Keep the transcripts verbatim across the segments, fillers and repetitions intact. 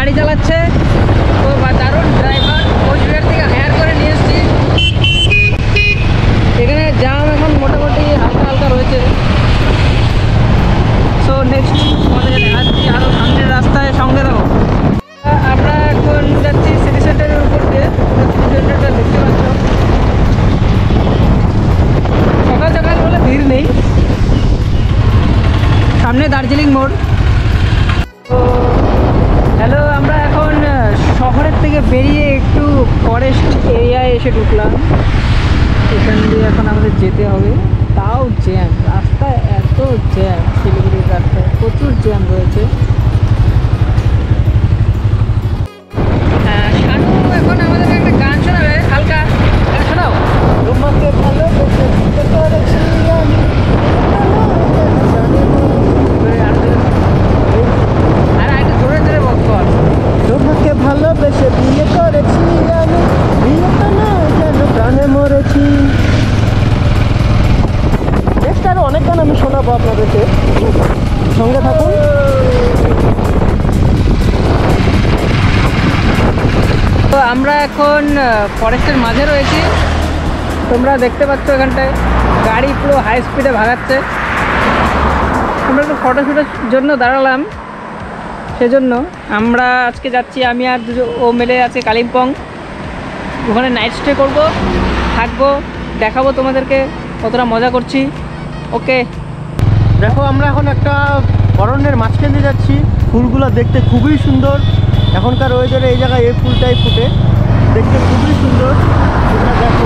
গাড়ি চালাচ্ছে, তো দারুণ ড্রাইভার, কোচবিহার থেকে হায়ার করে নিয়ে এসেছি। এখানে জ্যাম এখন মোটামুটি হালকা হালকা রয়েছে। সো নেক্সট আমাদের আসছি আরও সামনের রাস্তায়, সঙ্গে দেবো। আমরা এখন যাচ্ছি সিটি সেন্টারের উপর দিয়ে, সিটি সেন্টারটা দেখতে পাচ্ছ। সকাল সকাল বলে ভিড় নেই, সামনে দার্জিলিং মোড়। তো হ্যালো, আমরা এখন শহরের থেকে বেরিয়ে একটু ফরেস্ট এরিয়ায় এসে ঢুকলাম। এখান দিয়ে এখন আমাদের যেতে হবে, তাও জ্যাম, রাস্তায় এত জ্যাম, শিলিগুড়ির রাস্তায় প্রচুর জ্যাম রয়েছে। শানু এখন আমাদেরকে একটা গান শোনাবে, হালকা গান শোনাও। তোমাকে ভালো আর একটু জোরে জোরে বক কর। তোমাকে ভালোবেসে বিয়ে করেছি আমি, বিয়েটা না যেন প্রাণে মরেছি। নেক্সট আরো অনেক গান আমি শোনাবো আপনাদেরকে, সঙ্গে থাকুন। তো আমরা এখন ফরেস্টের মাঝে রয়েছি, তোমরা দেখতে পাচ্ছ এখানটায় গাড়ি পুরো হাই স্পিডে ভাগাচ্ছে। আমরা একটু ফটোশ্যুটের জন্য দাঁড়ালাম, সেজন্য আমরা আজকে যাচ্ছি, আমি আর দুজন ও মেলে আছে কালিম্পং। ওখানে নাইট স্টে করবো, থাকবো, দেখাবো তোমাদেরকে কতটা মজা করছি। ওকে, দেখো আমরা এখন একটা অরণ্যের মাঝখানে যাচ্ছি। ফুলগুলো দেখতে খুবই সুন্দর, এখনকার ওয়েদারে এই জায়গায় এই ফুলটাই ফুটে, দেখতে খুবই সুন্দর। তোমরা দেখো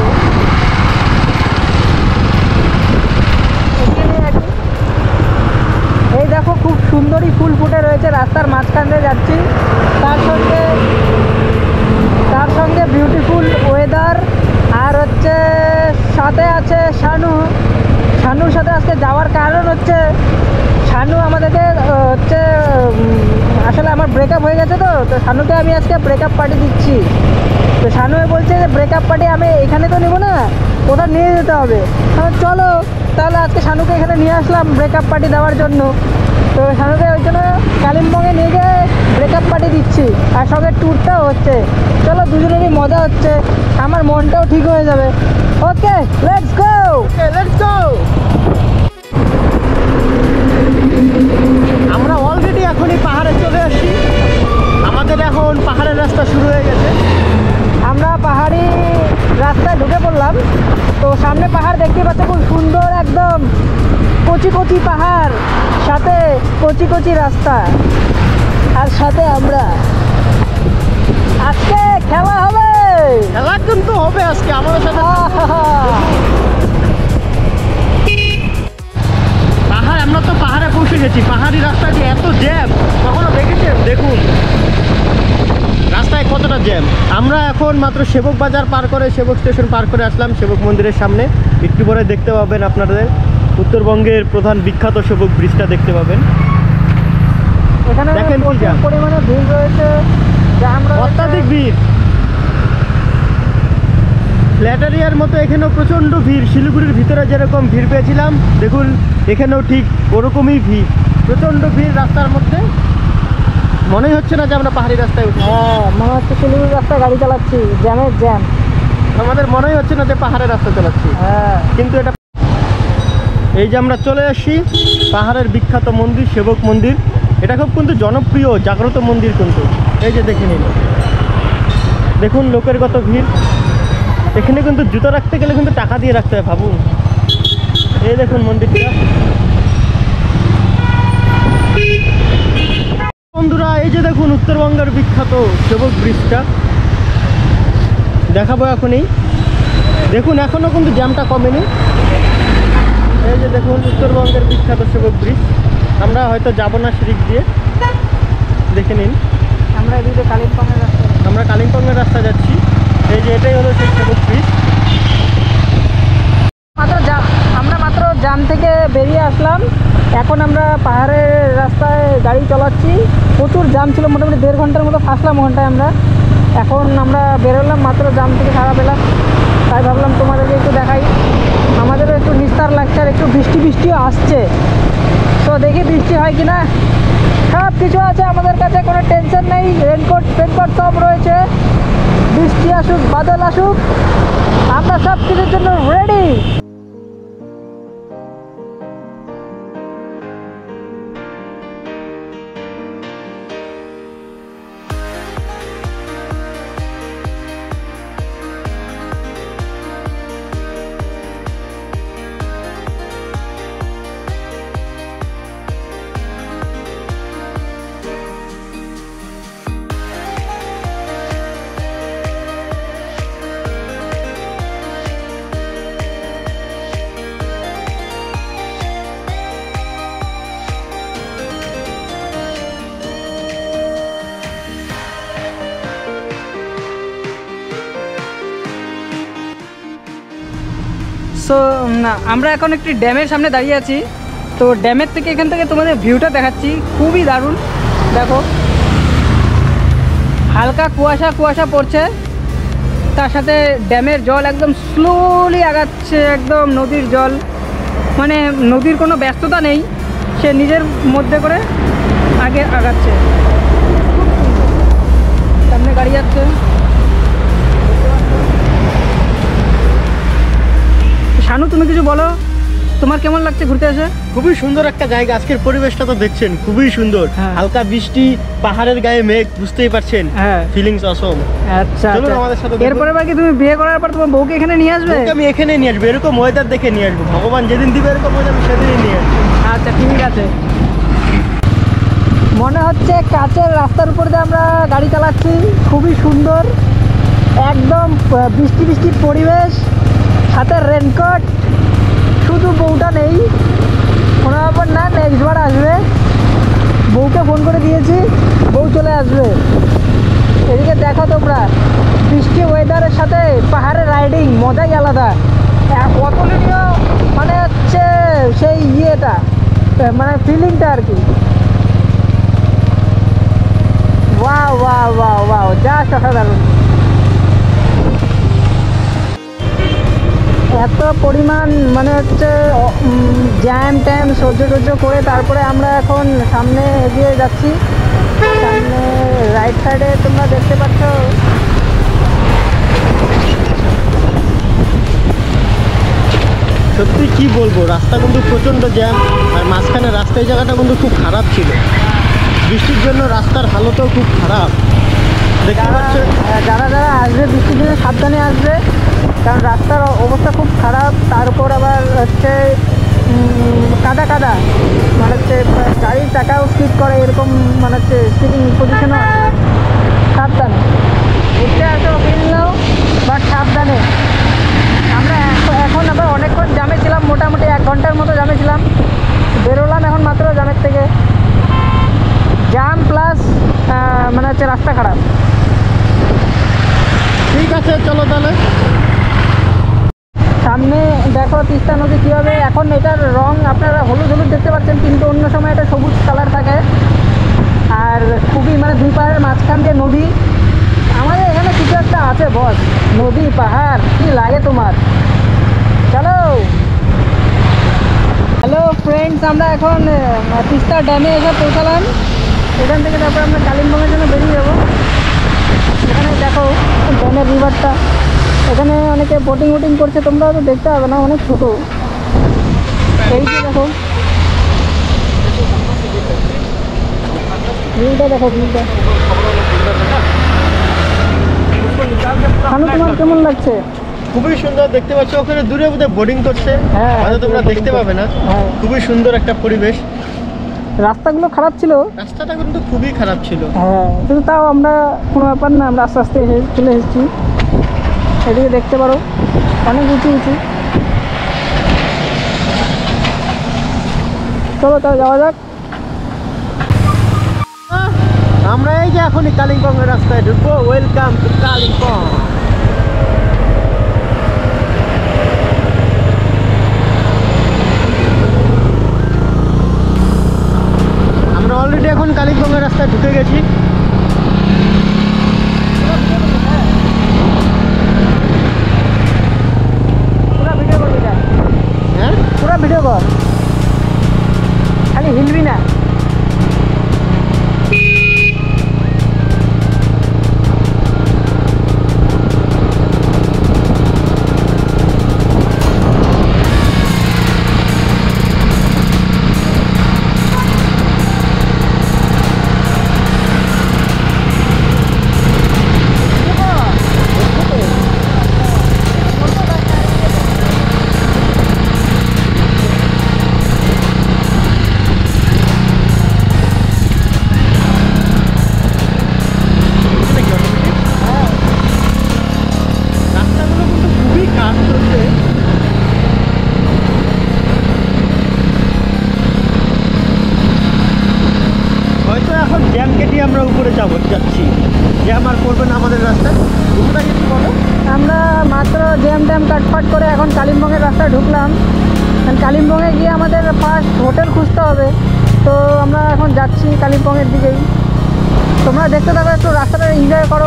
এই দেখো খুব সুন্দরই ফুল ফুটে রয়েছে, রাস্তার মাঝখান দিয়ে যাচ্ছি, তার সঙ্গে তার সঙ্গে বিউটিফুল ওয়েদার, আর হচ্ছে সাথে আছে শানু। শানুর সাথে আজকে যাওয়ার কারণ হচ্ছে শানু আমাদেরকে হচ্ছে আসলে আমার ব্রেকআপ হয়ে গেছে, তো তো শানুকে আমি আজকে ব্রেকআপ পার্টি দিচ্ছি। তো শানু বলছে যে ব্রেকআপ পার্টি আমি এখানে তো নেবো না, কোথাও নিয়ে যেতে হবে। চলো তাহলে আজকে শানুকে এখানে নিয়ে আসলাম ব্রেকআপ পার্টি দেওয়ার জন্য। তো শানুকে ওই জন্য কালিম্পংয়ে নিয়ে গিয়ে ব্রেকআপ পার্টি দিচ্ছি, আর সঙ্গে ট্যুরটাও হচ্ছে। চলো, দুজনেরই মজা হচ্ছে, আমার মনটাও ঠিক হয়ে যাবে। Okay, let's go, let's go. আমরা অলরেডি এখনই পাহাড়ে চলে আসছি, আমাদের এখন পাহাড়ের রাস্তা শুরু হয়ে গেছে। আমরা পাহাড়ি রাস্তায় ঢুকে পড়লাম। তো সামনে পাহাড় দেখতে পাচ্ছ, খুব সুন্দর, একদম কচি কচি পাহাড়, সাথে কচি কচি রাস্তা, আর সাথে আমরা আজকে খেলা হবে। খেলা কিন্তু হবে আজকে আমাদের সাথে। পাহাড়, আমরা তো পাহাড়ে পৌঁছে গেছি। পাহাড়ি রাস্তা যে এত জ্যাম কখনো দেখেছেন? দেখুন রাস্তায় কতটা জ্যাম। আমরা এখন মাত্র সেবক বাজার পার করে, সেবক স্টেশন পার করে আসলাম সেবক মন্দিরের সামনে। একটু পরে দেখতে পাবেন আপনাদের উত্তরবঙ্গের প্রধান বিখ্যাত সেবক ব্রিজটা দেখতে পাবেন। এখানে দেখেন কি জ্যাম, পরিমাণে ভিড় রয়েছে, অত্যাধিক ভিড়। ফ্ল্যাট এরিয়ার মতো এখানেও প্রচণ্ড ভিড়। শিলিগুড়ির ভিতরে যেরকম ভিড় পেয়েছিলাম, দেখুন এখানেও ঠিক ওরকমই ভিড়, প্রচণ্ড ভিড় রাস্তার মধ্যে। মনেই হচ্ছে না যে আমরা পাহাড়ি রাস্তায় উঠি। হ্যাঁ, মনে হচ্ছে শিলিগুড়ি রাস্তায় গাড়ি চালাচ্ছি, জ্যামের জ্যাম। আমাদের মনেই হচ্ছে না যে পাহাড়ের রাস্তা চালাচ্ছি। হ্যাঁ, কিন্তু এটা, এই যে আমরা চলে আসছি পাহাড়ের বিখ্যাত মন্দির সেবক মন্দির। এটা খুব কিন্তু জনপ্রিয় জাগ্রত মন্দির কিন্তু। এই যে দেখে নিন, দেখুন লোকের কত ভিড়। এখানে কিন্তু জুতো রাখতে গেলে কিন্তু টাকা দিয়ে রাখতে হয়, ভাবুন। এই দেখুন মন্দিরটা। বন্ধুরা এই যে দেখুন উত্তরবঙ্গের বিখ্যাত সেবক ব্রিজটা দেখাবো এখনই। দেখুন এখনও কিন্তু জ্যামটা কমেনি। এই যে দেখুন উত্তরবঙ্গের বিখ্যাত সেবক ব্রিজ। আমরা হয়তো যাবো না সিঁড়ি দিয়ে, দেখে নিন। আমরা এদিকে কালিম্পংয়ের রাস্তা, আমরা কালিম্পংয়ের রাস্তা যাচ্ছি। এই যে এটাই হলো সেই সেবক ব্রিজ। মাত্র আমরা মাত্র জাম থেকে বেরিয়ে আসলাম, এখন আমরা পাহাড়ের রাস্তায় গাড়ি চালাচ্ছি। প্রচুর জাম ছিল, মোটামুটি দেড় ঘন্টার মতো ফাঁসলাম ওখানটায় আমরা। এখন আমরা বেরোলাম মাত্র জাম থেকে ছাড়া পেলাম, তাই ভাবলাম তোমাদেরকে একটু দেখাই। আমাদেরও একটু নিস্তার লাগছে, আর একটু বৃষ্টি বৃষ্টিও আসছে, তো দেখি বৃষ্টি হয় কিনা। হ্যাপি কিছু আছে আমাদের কাছে, কোনো টেনশন নেই। রেনকোট ফেনকোট সব রয়েছে। বৃষ্টি আসুক বাদল আসুক, আমরা সব কিছুর জন্য রেডি। সো আমরা এখন একটি ড্যামের সামনে দাঁড়িয়ে আছি। তো ড্যামের থেকে এখান থেকে তোমাদের ভিউটা দেখাচ্ছি, খুবই দারুণ। দেখো হালকা কুয়াশা কুয়াশা পড়ছে, তার সাথে ড্যামের জল একদম স্লোলি আগাচ্ছে, একদম নদীর জল, মানে নদীর কোনো ব্যস্ততা নেই, সে নিজের মধ্যে করে আগে আগাচ্ছে। সামনে গাড়ি যাচ্ছে। শানু তুমি কিছু বলো, তোমার কেমন লাগছে ঘুরতে এসে? খুবই সুন্দর একটা জায়গা। আজকের পরিবেশটা তো দেখছেন, খুবই সুন্দর। হ্যাঁ। হালকা বৃষ্টি, পাহাড়ের গায়ে মেঘ, বুঝতেই পারছেন। হ্যাঁ, ফিলিংস অসম। আচ্ছা চলুন আমাদের সাথে। এরপরে বাকি তুমি বিয়ে করার পর তোমার বউকে এখানে নিয়ে আসবে? ওকে আমি এখানে নিয়ে আসবো, এরকম ওয়েদার দেখে নিয়ে আসবো। ভগবান যেদিন দিবে এরকম ওয়েদার আমি সেদিনই নিয়ে আসবো। আচ্ছা ঠিক আছে। মনে হচ্ছে কাছের রাস্তার উপর দিয়ে আমরা গাড়ি চালাচ্ছি, খুবই সুন্দর, একদম বৃষ্টি বৃষ্টির পরিবেশ, হাতে রেনকোট। শুধু বউটা নেই, কোনো ব্যাপার না, নেক্সট বার আসবে। বউকে ফোন করে দিয়েছি, বউ চলে আসবে। এদিকে দেখো তোমরা, বৃষ্টি ওয়েদারের সাথে পাহাড়ে রাইডিং মজাই আলাদা। অতুলনীয়, মানে হচ্ছে সেই ইয়েটা, মানে ফিলিংটা আর কি। Wow wow wow wow, just অসাধারণ। এত পরিমাণ মানে হচ্ছে জ্যাম ট্যাম সহ্য সহ্য করে তারপরে আমরা এখন সামনে এগিয়ে যাচ্ছি। সামনে রাইট সাইডে তোমরা দেখতে পাচ্ছ সত্যি কি বলবো, রাস্তা কিন্তু প্রচণ্ড জ্যাম, আর মাঝখানে রাস্তায় জায়গাটা কিন্তু খুব খারাপ ছিল। বৃষ্টির জন্য রাস্তার হালতও খুব খারাপ, দেখতে পাচ্ছেন। যারা যারা আসবে বৃষ্টির দিনে সাবধানে আসবে, কারণ রাস্তার অবস্থা খুব খারাপ। তার উপর আবার হচ্ছে কাদা কাদা, মানে হচ্ছে গাড়ির চাকাও স্লিপ করে, এরকম মানে হচ্ছে স্লিপিং পজিশনও আছে। সাবধানে ঘুরতে আসো, ফিল নাও, বাট সাবধানে। আমরা এখন আবার অনেকক্ষণ জামে ছিলাম, মোটামুটি এক ঘন্টার মতো জামে ছিলাম। বেরোলাম এখন মাত্র জামের থেকে। জাম প্লাস মানে হচ্ছে রাস্তা খারাপ। ঠিক আছে, চলো তাহলে। সামনে দেখো তিস্তা নদী কীভাবে, এখন এটার রং আপনারা হলুদ হলুদ দেখতে পাচ্ছেন, কিন্তু অন্য সময় এটা সবুজ কালার থাকে। আর খুবই মানে দুই পাহাড়ের মাঝখান দিয়ে নদী। আমাদের এখানে কিছু একটা আছে বস, নদী পাহাড় কি লাগে তোমার। চলো। হ্যালো ফ্রেন্ডস, আমরা এখন তিস্তা ড্যামে এসে পৌঁছালাম। এখান থেকে তারপর আমরা কালিম্পংয়ের জন্য বেরিয়ে যাবো। এখানে দেখো ড্যামের রিভারটা, এখানে অনেকে বোটিং ওটিং করছে, তোমরা তো দেখতে হবে না, অনেক ছোটো। এই যে দেখো ভিউটা, দেখো ভিউটা। খানু তোমার কেমন লাগছে? খুবই সুন্দর, দেখতে পাচ্ছ ওখানে দূরে বোধহয় বোটিং করছে। হ্যাঁ, হয়তো তোমরা দেখতে পাবে না। হ্যাঁ, খুবই সুন্দর একটা পরিবেশ। রাস্তাগুলো খারাপ ছিল, রাস্তাটা কিন্তু খুবই খারাপ ছিল। হ্যাঁ, কিন্তু তাও আমরা কোনো ব্যাপার না, আমরা আস্তে আস্তে এসে চলে এসেছি। এদিকে দেখতে পারো অনেক উঁচু উঁচু। চলো তাহলে যাওয়া যাক। আমরা এই যে এখনই কালিম্পংয়ের রাস্তায় ঢুকবো। Welcome to Kalimpong. আমরা অলরেডি এখন কালিম্পংয়ের রাস্তায় ঢুকে গেছি। পুরো ভিডিও করবি না? হ্যাঁ, পুরো ভিডিও কর, খালি হিলবি না। এখন জ্যাম কেটে আমরা উপরে যাব যাচ্ছি। জ্যাম আর করবে না আমাদের রাস্তায়। কোথায় গেছি বলো? আমরা মাত্র জ্যাম ট্যাম কাটফাট করে এখন কালিম্পংয়ের রাস্তায় ঢুকলাম। কারণ কালিম্পংয়ে গিয়ে আমাদের ফার্স্ট হোটেল খুঁজতে হবে, তো আমরা এখন যাচ্ছি কালিম্পংয়ের দিকেই। তোমরা দেখতে থাকো, একটু রাস্তাটা এনজয় করো।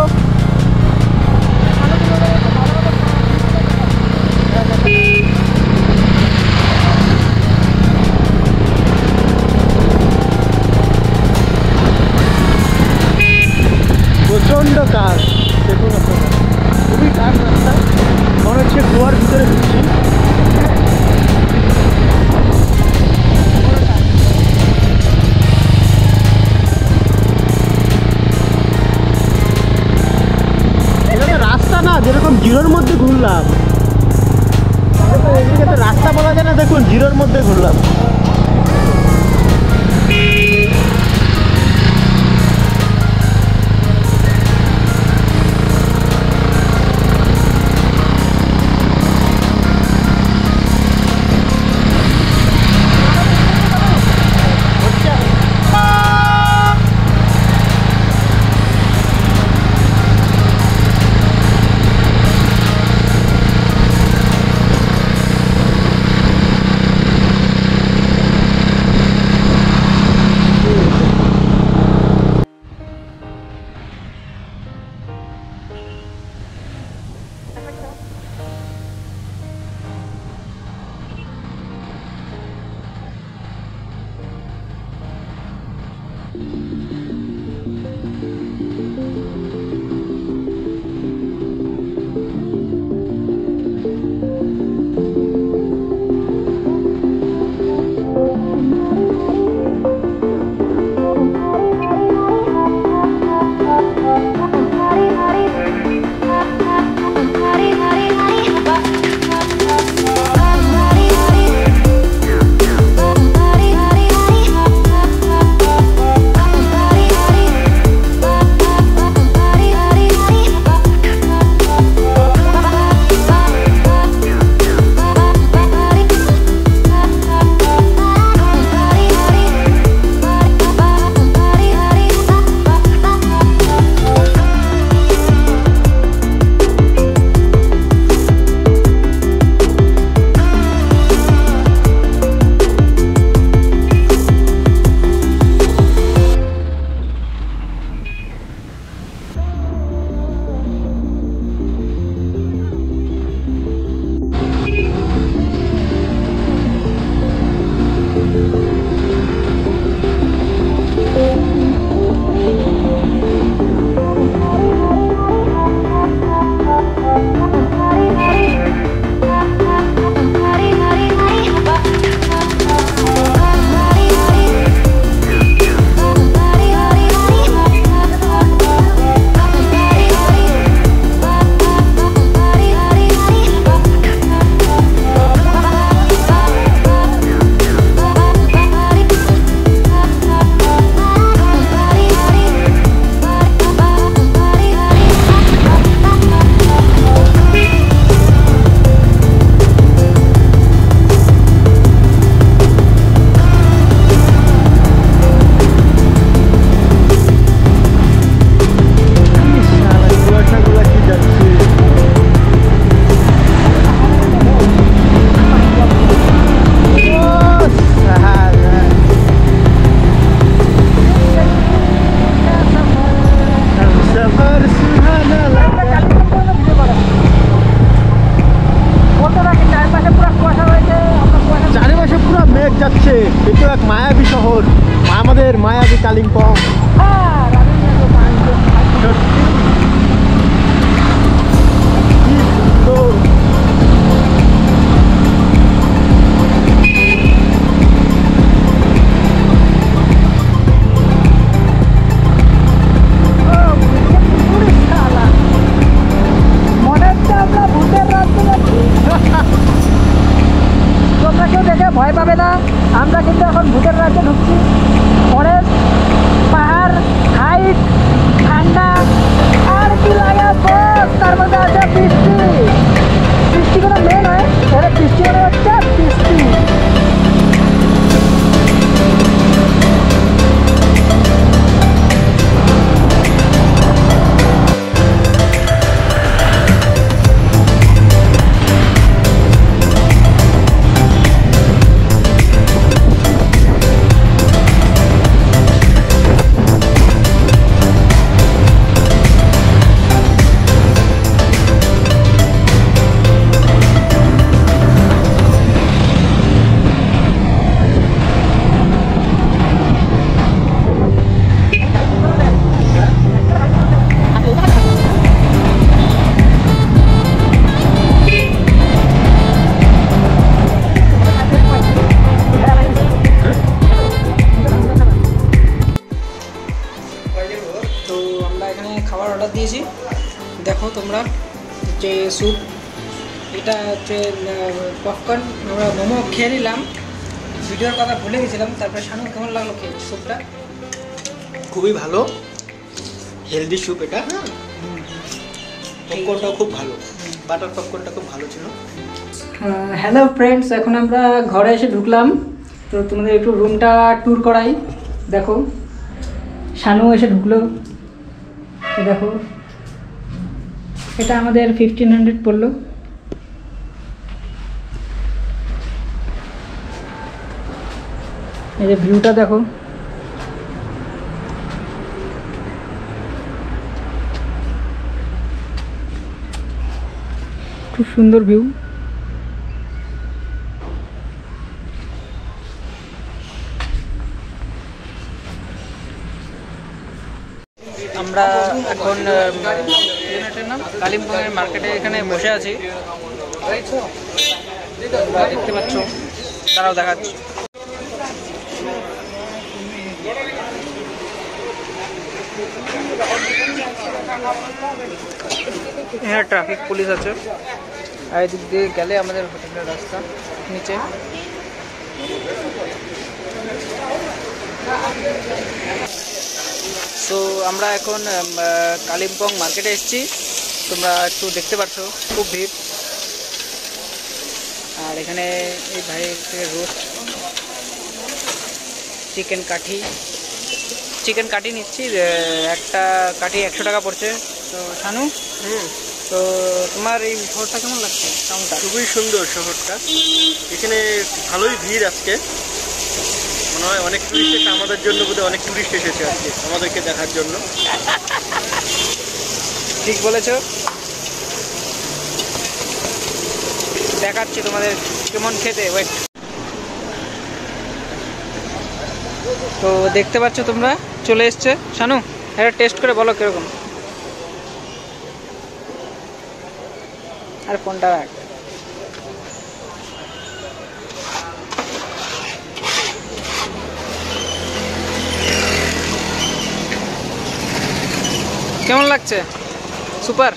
প্রচণ্ড কাজ, দেখুন আপনারা, খুবই কাজ রাস্তা, মনে হচ্ছে গোয়ার ভিতরে ঢুকছি। এটা তো রাস্তা না, যেরকম জিরোর মধ্যে ঘুরলাম। তো আমরা এখানে খাবার অর্ডার দিয়েছি, দেখো তোমরা যে স্যুপ, এটা হচ্ছে পপকর্ন, আমরা মোমো খেয়ে নিলাম, ভিডিওর কথা ভুলে গেছিলাম। তারপরে শানু কেমন লাগলো খেয়ে স্যুপটা? খুবই ভালো, হেলদি স্যুপ এটা। পপকর্নটাও খুব ভালো, বাটার পপকর্নটা খুব ভালো ছিল। হ্যালো ফ্রেন্ডস, এখন আমরা ঘরে এসে ঢুকলাম। তো তোমাদের একটু রুমটা ট্যুর করাই। দেখো শানু এসে ঢুকলো, দেখো এটা আমাদের ফিফটিন হান্ড্রেড পড়লো। এই যে ভিউটা দেখো, খুব সুন্দর ভিউ। আমরা এখন কালিম্পংয়ের মার্কেটে এখানে বসে আছি, দেখতে পাচ্ছ, তারাও দেখাচ্ছি। হ্যাঁ, ট্রাফিক পুলিশ আছে, আর এদিক দিয়ে গেলে আমাদের হোটেলের রাস্তা নিচে। সো আমরা এখন কালিম্পং মার্কেটে এসেছি, তোমরা একটু দেখতে পাচ্ছ, খুব ভিড়। আর এখানে এই ভাইয়ের থেকে রোস্ট চিকেন কাঠি চিকেন কাঠি নিচ্ছি, একটা কাঠি একশো টাকা পড়ছে। তো শানু, হুম তো তোমার এই শহরটা কেমন লাগছে? টাউনটা খুবই সুন্দর শহরটা, এখানে ভালোই ভিড় আজকে, মনে হয় অনেক টুরিস্ট এসে আমাদের জন্য, বোধহয় অনেক টুরিস্ট এসেছে আজকে আমাদেরকে দেখার জন্য। ঠিক বলেছো, দেখাচ্ছি তোমাদের কেমন খেতে। ওয়েট, তো দেখতে পাচ্ছ তোমরা, চলে এসছে। শানু, এটা টেস্ট করে বলো কিরকম। আর কোনটা রাখ, কেমন লাগছে? সুপার।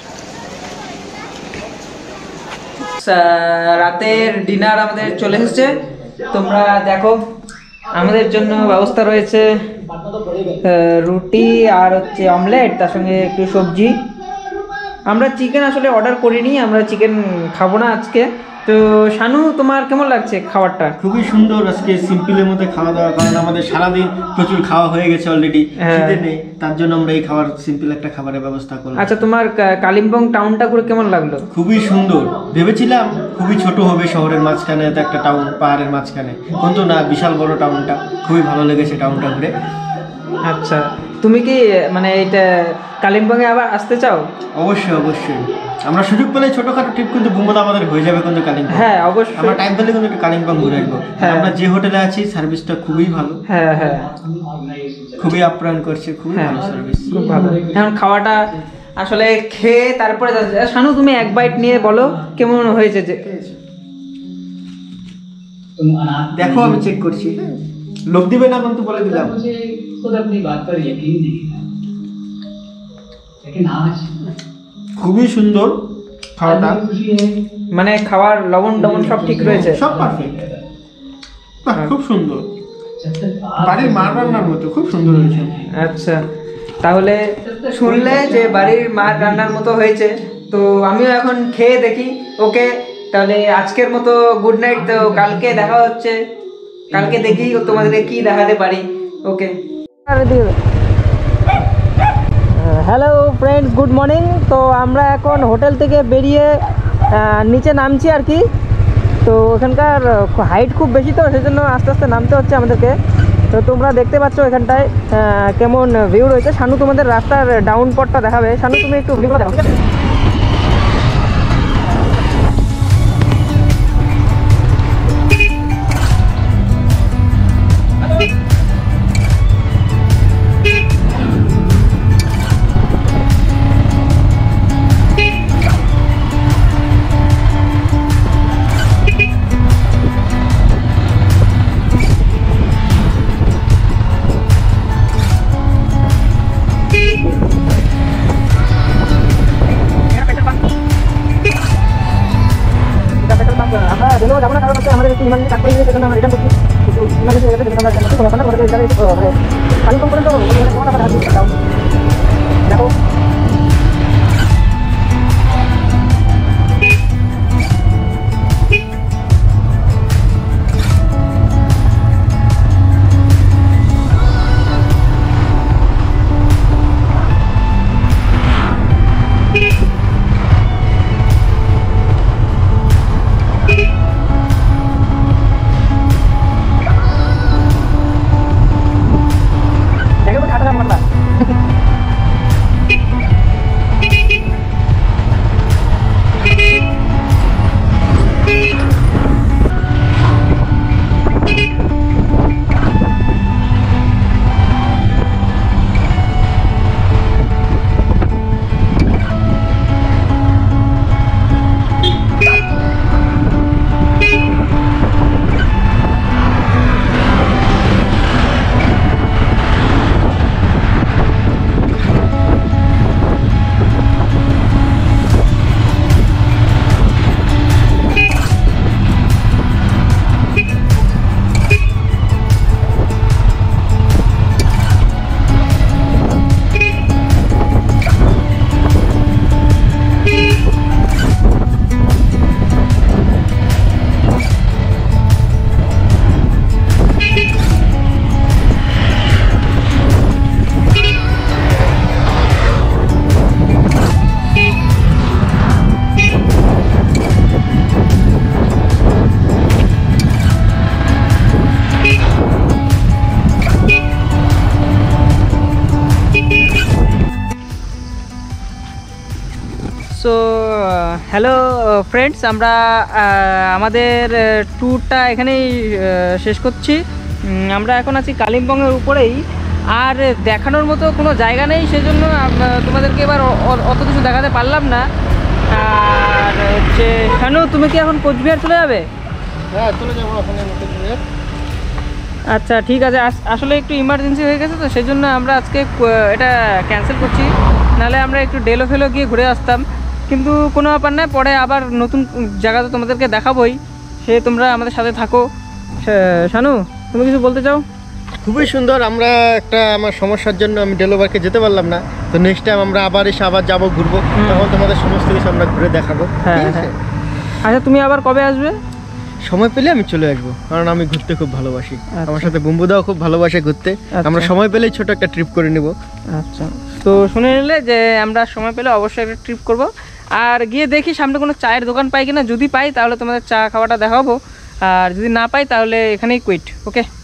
রাতের ডিনার আমাদের চলে এসেছে, তোমরা দেখো আমাদের জন্য ব্যবস্থা রয়েছে রুটি আর হচ্ছে অমলেট, তার সঙ্গে একটু সবজি। আমরা চিকেন আসলে অর্ডার করিনি, আমরা চিকেন খাবো না আজকে। তো শানু, তোমার কেমন লাগছে খাবারটা? খুবই সুন্দর, আজকে সিম্পলের মধ্যে খাওয়া দাওয়া, কারণ আমাদের সারাদিন প্রচুর খাওয়া হয়ে গেছে অলরেডি, খিদে নেই, তার জন্য আমরা এই খাবার সিম্পল একটা খাবারের ব্যবস্থা করলাম। আচ্ছা, তোমার কালিম্পং টাউনটা ঘুরে কেমন লাগলো? খুবই সুন্দর, ভেবেছিলাম খুবই ছোট হবে, শহরের মাঝখানে এত একটা টাউন, পাহাড়ের মাঝখানে, কিন্তু না, বিশাল বড় টাউনটা, খুবই ভালো লেগেছে টাউনটা ঘুরে। আচ্ছা, তুমি কি মানে এটা কালিম্পংয়ে আবার আসতে চাও? অবশ্যই অবশ্যই, আমরা সুযোগ পেলে ছোটখাটো ট্রিপ কিন্তু বুমদা আমাদের হয়ে যাবে কিন্তু কালিম্পং। হ্যাঁ অবশ্যই, আমরা টাইম পেলে কিন্তু একটু কালিম্পং ঘুরে আসবো। হ্যাঁ, আমরা যে হোটেলে আছি সার্ভিসটা খুবই ভালো। হ্যাঁ হ্যাঁ, খুবই আপ্যায়ন করছে, খুবই ভালো সার্ভিস, খুব ভালো। এখন খাওয়াটা আসলে খেয়ে তারপরে শানু, তুমি এক বাইট নিয়ে বলো কেমন হয়েছে। যে দেখো, আমি চেক করছি, লোভ দিবে না কিন্তু বলে দিলাম। খুবই সুন্দর খাওয়াটা, মানে খাওয়ার লবণ টবণ সব ঠিক রয়েছে, সব পারফেক্ট, খুব সুন্দর, বাড়ির মার রান্নার মতো খুব সুন্দর হয়েছে। আচ্ছা, তাহলে শুনলে যে বাড়ির মার রান্নার মতো হয়েছে, তো আমিও এখন খেয়ে দেখি। ওকে, তাহলে আজকের মতো গুড নাইট। তো কালকে দেখা হচ্ছে, কালকে দেখি তোমাদেরকে কি দেখাতে পারি। Okay, hello friends, good morning. তো আমরা এখন হোটেল থেকে বেরিয়ে নিচে নামছি আর কি। তো ওখানকার হাইট খুব বেশি, তো সেই জন্য আস্তে আস্তে নামতে হচ্ছে আমাদেরকে। তো তোমরা দেখতে পাচ্ছ এখানটায় কেমন ভিউ রয়েছে। শানু তোমাদের রাস্তার ডাউন পটটা দেখাবে। শানু, তুমি একটু ভিউটা দেখো। সো হ্যালো ফ্রেন্ডস, আমরা আহ, আমাদের ট্যুরটা এখানেই আহ, শেষ করছি। উম, আমরা এখন আছি কালিম্পংয়ের উপরেই, আর দেখানোর মতো কোনো জায়গা নেই, সেজন্য আম- তোমাদেরকে এবার অ- অ- অত কিছু দেখাতে পারলাম না। আর হচ্ছে শানু, তুমি কি এখন কোচবিহার চলে যাবে? হ্যাঁ, চলে যাবো ওখানে। আচ্ছা ঠিক আছে, আস- আসলে একটু ইমার্জেন্সি হয়ে গেছে তো সেই জন্য আমরা আজকে ক- এটা ক্যান্সেল করছি, নাহলে আমরা একটু ডেলো ফেলো গিয়ে ঘুরে আসতাম। কিন্তু কোনো ব্যাপার না, পরে আবার নতুন জায়গা তো তোমাদেরকে দেখাবোই, সে তোমরা আমাদের সাথে থাকো। শা- শানু, তুমি কিছু বলতে চাও? খুবই সুন্দর। আমরা একটা আমার সমস্যার জন্য আমি ডেলোবারকে যেতে পারলাম না, তো নেক্সট টাইম আমরা আবার এসে আবার যাবো, ঘুরবো, হুম। তখন তোমাদের সমস্ত কিছু আমরা ঘুরে দেখাবো। হ্যাঁ ঠিক আছে? হ্যাঁ। আচ্ছা, তুমি আবার কবে আসবে? সময় পেলে আমি চলে আসবো, কারণ আমি ঘুরতে খুব ভালোবাসি। আচ্ছা। আমার সাথে বম্বুদাও খুব ভালোবাসে ঘুরতে। আচ্ছা। আমরা সময় পেলেই ছোট একটা ট্রিপ করে নিব। আচ্ছা, তো শুনে নিলে যে আমরা সময় পেলে অবশ্যই একটা ট্রিপ করব, আর গিয়ে দেখি সামনে কোনো চায়ের দোকান পাই কিনা। যদি পাই তাহলে তোমাদের চা খাওয়াটা দেখাবো, আর যদি না পাই তাহলে এখানেই কুইট। ওকে।